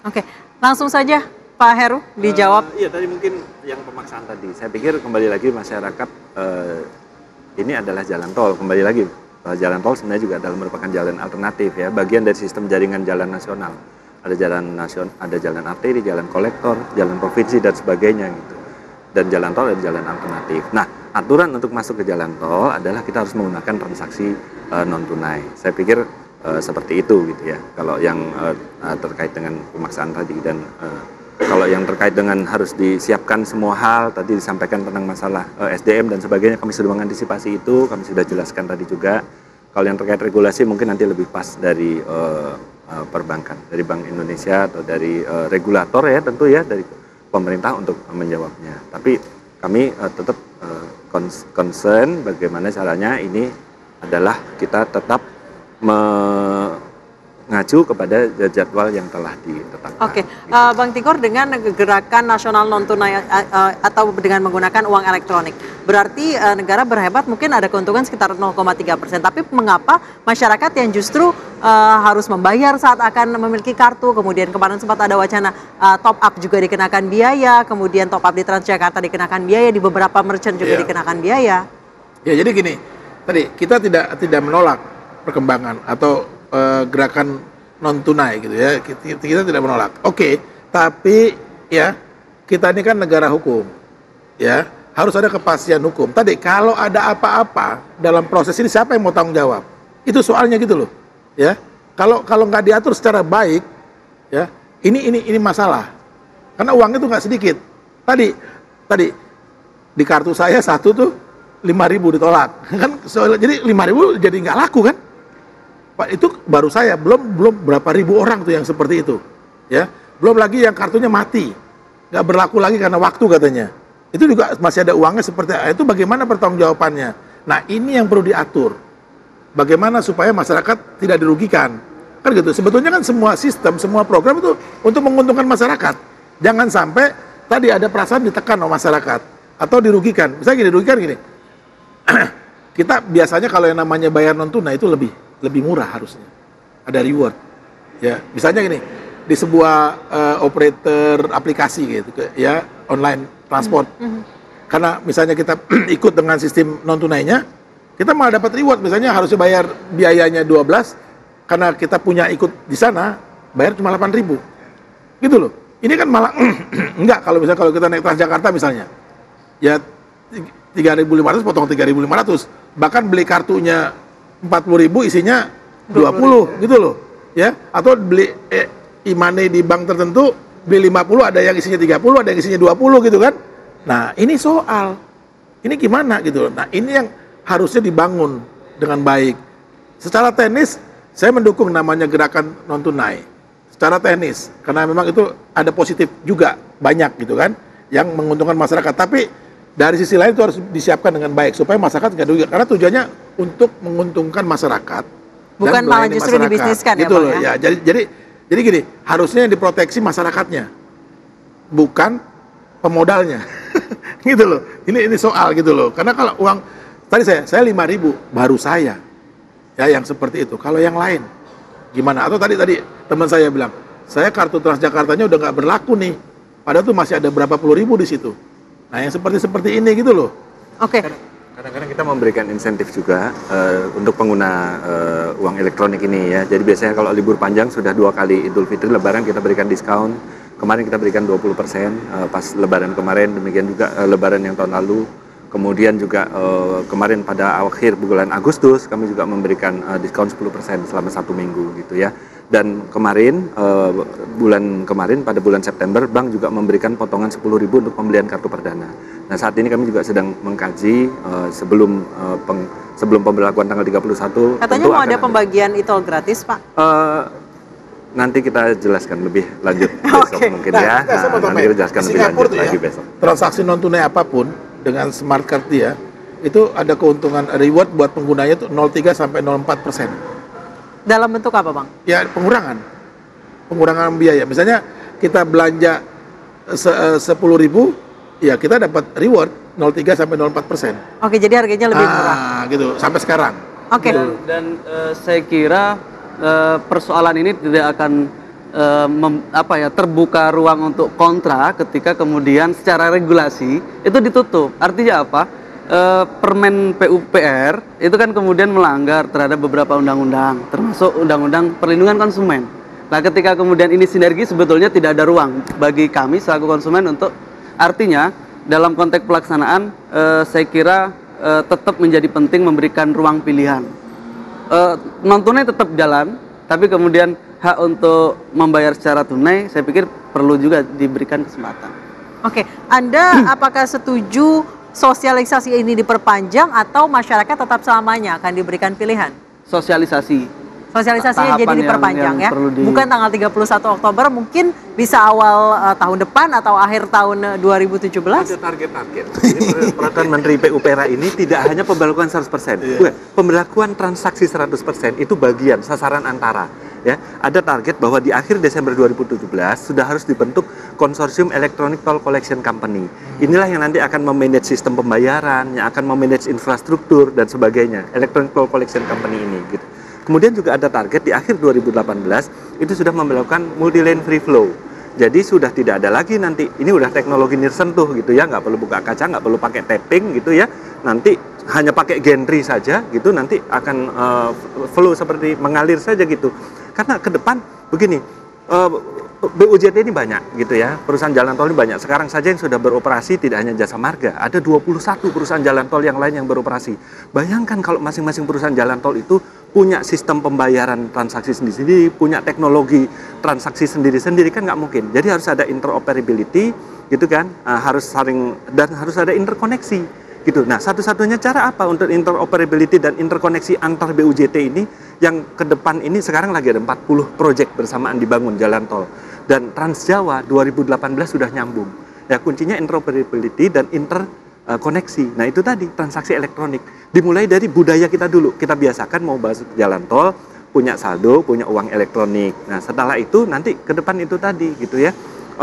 Oke, langsung saja Pak Heru dijawab. Iya, tadi mungkin yang pemaksaan tadi. Saya pikir kembali lagi masyarakat ini adalah jalan tol. Kembali lagi, jalan tol sebenarnya juga adalah merupakan jalan alternatif ya, bagian dari sistem jaringan jalan nasional. Ada jalan nasional, ada jalan arteri, jalan kolektor, jalan provinsi dan sebagainya gitu. Dan jalan tol adalah jalan alternatif. Nah, aturan untuk masuk ke jalan tol adalah kita harus menggunakan transaksi non tunai. Saya pikir seperti itu gitu ya. Kalau yang terkait dengan pemaksaan tadi dan kalau yang terkait dengan harus disiapkan semua hal tadi disampaikan tentang masalah SDM dan sebagainya, kami sudah mengantisipasi itu, kami sudah jelaskan tadi juga. Kalau yang terkait regulasi mungkin nanti lebih pas dari perbankan, dari Bank Indonesia atau dari regulator ya tentu ya, dari pemerintah untuk menjawabnya. Tapi kami tetap concern bagaimana caranya ini adalah kita tetap mengacu kepada jadwal yang telah ditetapkan. Oke, Bang Tigor, dengan gerakan nasional non tunai atau dengan menggunakan uang elektronik, berarti negara berhemat mungkin ada keuntungan sekitar 0,3%. Tapi mengapa masyarakat yang justru harus membayar saat akan memiliki kartu? Kemudian kemarin sempat ada wacana top up juga dikenakan biaya, kemudian top up di Transjakarta dikenakan biaya, di beberapa merchant juga dikenakan biaya. Ya, jadi gini, tadi kita tidak menolak perkembangan atau gerakan non tunai gitu ya, kita tidak menolak. Oke, tapi ya kita ini kan negara hukum, ya harus ada kepastian hukum. Tadi kalau ada apa-apa dalam proses ini siapa yang mau tanggung jawab? Itu soalnya gitu loh, ya. Kalau nggak diatur secara baik, ya ini masalah. Karena uangnya tuh nggak sedikit. Tadi di kartu saya satu tuh 5.000 ditolak, kan? Jadi 5.000 jadi nggak laku kan? Pak, itu baru saya, belum berapa ribu orang tuh yang seperti itu, ya. Belum lagi yang kartunya mati, nggak berlaku lagi karena waktu katanya. Itu juga masih ada uangnya seperti itu. Bagaimana pertanggungjawabannya? Nah, ini yang perlu diatur. Bagaimana supaya masyarakat tidak dirugikan? Kan gitu. Sebetulnya kan semua sistem, semua program itu untuk menguntungkan masyarakat. Jangan sampai tadi ada perasaan ditekan oleh masyarakat atau dirugikan. Misalnya gini, dirugikan gini. Kita biasanya kalau yang namanya bayar non tunai itu lebih murah harusnya, ada reward, ya misalnya gini di sebuah operator aplikasi gitu, ya online transport, karena misalnya kita ikut dengan sistem non tunainya, kita malah dapat reward, misalnya harusnya bayar biayanya 12, karena kita punya ikut di sana, bayar cuma 8.000, gitu loh. Ini kan malah enggak, kalau kita naik Transjakarta misalnya, ya 3.500 potong 3.500, bahkan beli kartunya 40.000 isinya 20 gitu loh, ya. Atau beli e-money di bank tertentu beli 50, ada yang isinya 30, ada yang isinya 20 gitu kan. Nah, ini soal ini gimana gitu loh. Nah, ini yang harusnya dibangun dengan baik. Secara teknis saya mendukung namanya gerakan non tunai. Secara teknis karena memang itu ada positif juga banyak gitu kan yang menguntungkan masyarakat. Tapi dari sisi lain itu harus disiapkan dengan baik supaya masyarakat nggak dirugikan, karena tujuannya untuk menguntungkan masyarakat, bukan malah justru dibisniskan gitu ya Bang loh, ya. Jadi gini, harusnya yang diproteksi masyarakatnya, bukan pemodalnya, gitu loh. Ini soal gitu loh, karena kalau uang tadi saya 5.000 baru saya, ya yang seperti itu. Kalau yang lain gimana? Atau tadi teman saya bilang, saya kartu Transjakartanya udah nggak berlaku nih, padahal tuh masih ada berapa puluh ribu di situ. Nah, yang seperti ini gitu loh. Oke. Kadang-kadang kita memberikan insentif juga untuk pengguna uang elektronik ini ya. Jadi biasanya kalau libur panjang sudah 2 kali Idul Fitri, Lebaran kita berikan diskon. Kemarin kita berikan 20% pas Lebaran kemarin, demikian juga Lebaran yang tahun lalu. Kemudian juga kemarin pada akhir bulan Agustus kami juga memberikan diskon 10% selama 1 minggu gitu ya. Dan kemarin pada bulan September bank juga memberikan potongan 10.000 untuk pembelian kartu perdana. Nah, saat ini kami juga sedang mengkaji sebelum pemberlakuan tanggal 31. Katanya mau ada pembagian e-tol gratis, Pak. Nanti kita jelaskan lebih lanjut besok mungkin ya. Nanti kita jelaskan lebih lanjut lagi besok. Transaksi non tunai apapun dengan smart card dia itu ada keuntungan reward buat penggunanya itu 0,3 sampai 0,4%. Dalam bentuk apa, Bang? Ya, pengurangan biaya. Misalnya kita belanja 10.000, ya kita dapat reward 0,3 sampai 0,4%. Oke, jadi harganya lebih murah. Gitu sampai sekarang. Oke. Dan saya kira persoalan ini tidak akan terbuka ruang untuk kontra ketika kemudian secara regulasi itu ditutup. Artinya apa? Permen PUPR itu kan kemudian melanggar terhadap beberapa undang-undang, termasuk Undang-Undang Perlindungan Konsumen. Nah, ketika kemudian ini sinergi, sebetulnya tidak ada ruang bagi kami selaku konsumen untuk, artinya dalam konteks pelaksanaan saya kira tetap menjadi penting memberikan ruang pilihan. Non tunai tetap jalan, tapi kemudian hak untuk membayar secara tunai saya pikir perlu juga diberikan kesempatan. Oke, Anda apakah setuju sosialisasi ini diperpanjang atau masyarakat tetap selamanya akan diberikan pilihan? Sosialisasinya Jadi diperpanjang ya. Bukan tanggal 31 Oktober, mungkin bisa awal tahun depan atau akhir tahun 2017. Ada target-target. Ini peraturan Menteri PUPR ini tidak hanya pemberlakuan 100%. Pemberlakuan transaksi 100% itu bagian sasaran antara. Ya, ada target bahwa di akhir Desember 2017 sudah harus dibentuk konsorsium Electronic Toll Collection Company. Inilah yang nanti akan memanage sistem pembayaran, yang akan memanage infrastruktur dan sebagainya. Electronic Toll Collection Company ini gitu. Kemudian juga ada target di akhir 2018 itu sudah memperlakukan multi-lane free flow. Jadi sudah tidak ada lagi nanti, ini udah teknologi nirsentuh gitu ya, nggak perlu buka kaca, nggak perlu pakai tapping gitu ya. Nanti hanya pakai gantry saja gitu, nanti akan flow seperti mengalir saja gitu. Karena ke depan begini, BUJT ini banyak gitu ya, perusahaan jalan tol ini banyak. Sekarang saja yang sudah beroperasi tidak hanya Jasa Marga, ada 21 perusahaan jalan tol yang lain yang beroperasi. Bayangkan kalau masing-masing perusahaan jalan tol itu punya sistem pembayaran transaksi sendiri-sendiri, punya teknologi transaksi sendiri-sendiri, kan nggak mungkin. Jadi harus ada interoperability gitu kan, harus saling dan harus ada interkoneksi gitu. Nah, satu-satunya cara apa untuk interoperability dan interkoneksi antar BUJT ini yang ke depan ini sekarang lagi ada 40 proyek bersamaan dibangun jalan tol. Dan Trans Jawa 2018 sudah nyambung. Ya, kuncinya interoperability dan interkoneksi. Nah, itu tadi transaksi elektronik. Dimulai dari budaya kita dulu. Kita biasakan mau masuk jalan tol, punya saldo, punya uang elektronik. Nah, setelah itu nanti ke depan itu tadi gitu ya.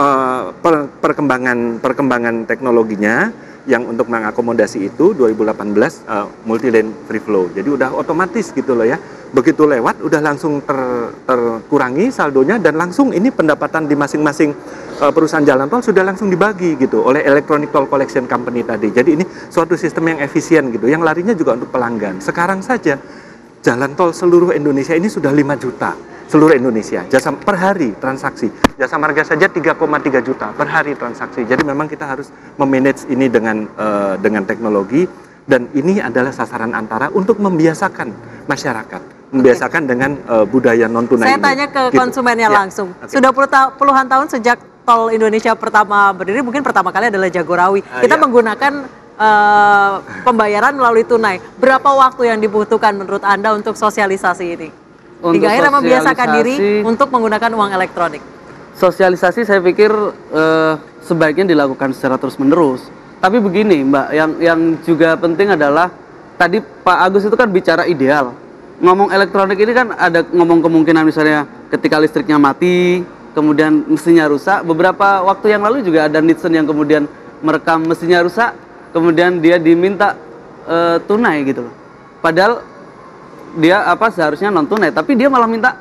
Perkembangan teknologinya yang untuk mengakomodasi itu 2018 multi-lane free flow. Jadi udah otomatis gitu loh ya. Begitu lewat udah langsung terkurangi saldonya dan langsung ini pendapatan di masing-masing perusahaan jalan tol sudah langsung dibagi gitu oleh Electronic Toll Collection Company tadi. Jadi ini suatu sistem yang efisien gitu, yang larinya juga untuk pelanggan. Sekarang saja jalan tol seluruh Indonesia ini sudah 5 juta. Seluruh Indonesia, jasa per hari transaksi. Jasa Marga saja 3,3 juta per hari transaksi. Jadi memang kita harus memanage ini dengan teknologi, dan ini adalah sasaran antara untuk membiasakan masyarakat, membiasakan dengan budaya non tunai. Saya tanya ke konsumennya langsung. Sudah puluhan tahun sejak tol Indonesia pertama berdiri, mungkin pertama kali adalah Jagorawi. Kita menggunakan pembayaran melalui tunai. Berapa waktu yang dibutuhkan menurut Anda untuk sosialisasi ini? Hingga akhirnya membiasakan diri untuk menggunakan uang elektronik. Sosialisasi saya pikir sebaiknya dilakukan secara terus-menerus. Tapi begini Mbak, yang juga penting adalah tadi Pak Agus itu kan bicara ideal. Ngomong elektronik ini kan ada ngomong kemungkinan misalnya ketika listriknya mati, kemudian mesinnya rusak. Beberapa waktu yang lalu juga ada Nixon yang kemudian merekam mesinnya rusak, kemudian dia diminta tunai gitu loh. Padahal dia seharusnya non tunai, tapi dia malah minta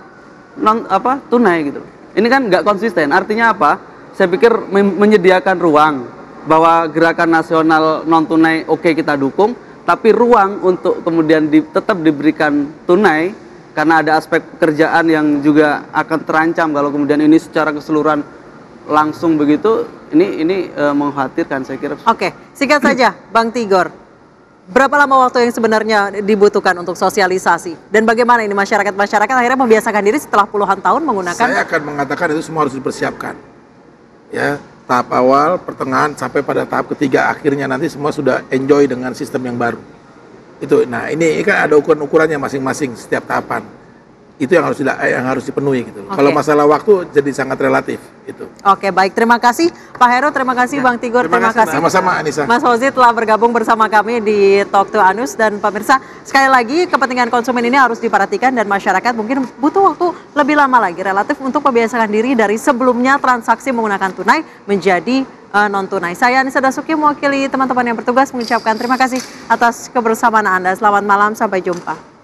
tunai gitu. Ini kan nggak konsisten. Artinya apa? Saya pikir menyediakan ruang bahwa gerakan nasional non tunai oke, kita dukung, tapi ruang untuk kemudian tetap diberikan tunai karena ada aspek pekerjaan yang juga akan terancam kalau kemudian ini secara keseluruhan langsung begitu. Ini mengkhawatirkan saya kira. Oke, singkat saja Bang Tigor. Berapa lama waktu yang sebenarnya dibutuhkan untuk sosialisasi? Dan bagaimana ini masyarakat akhirnya membiasakan diri setelah puluhan tahun menggunakan? Saya akan mengatakan itu semua harus dipersiapkan. Ya, tahap awal, pertengahan, sampai pada tahap ketiga akhirnya nanti semua sudah enjoy dengan sistem yang baru. Itu, nah ini kan ada ukuran-ukurannya masing-masing setiap tahapan. Itu yang harus dipenuhi gitu. Okay. Kalau masalah waktu jadi sangat relatif itu. Oke, baik, terima kasih Pak Heru, terima kasih Bang Tigor, terima kasih. Sama-sama Anissa. Mas Fauzi telah bergabung bersama kami di Talk to Anus, dan pemirsa sekali lagi kepentingan konsumen ini harus diperhatikan dan masyarakat mungkin butuh waktu lebih lama lagi relatif untuk membiasakan diri dari sebelumnya transaksi menggunakan tunai menjadi non tunai. Saya Anissa Dasuki mewakili teman-teman yang bertugas mengucapkan terima kasih atas kebersamaan Anda. Selamat malam, sampai jumpa.